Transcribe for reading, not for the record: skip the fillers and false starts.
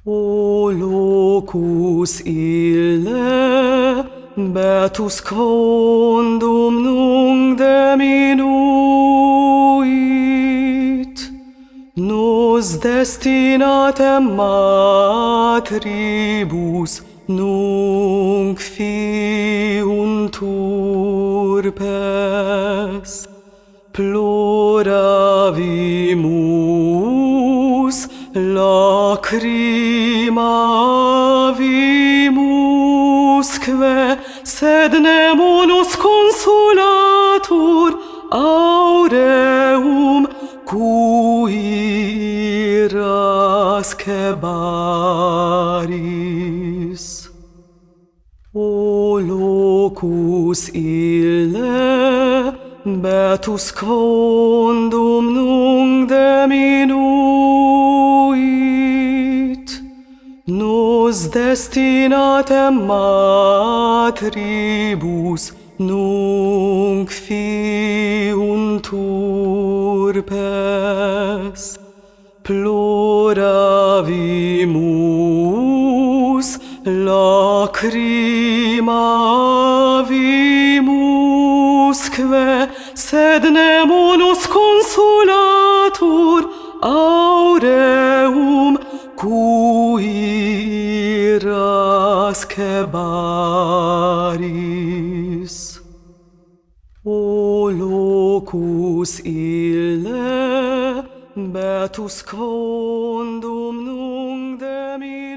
O locus ille, betus quondum nunc deminuit, nos destinatem matribus nunc fiuntur pes, ploravimus lacrimavimusque, sed nemo nos consolatur aureum cuirasque baris. O locus ille, betus quondum nunc deminuit, nos destinatem matribus nunc fiuntur pes, ploravimus lacrimavimusque, sed nemo nos consolatur aureum cuirasque baris. O locus ille, betus quondum nunc deminuit,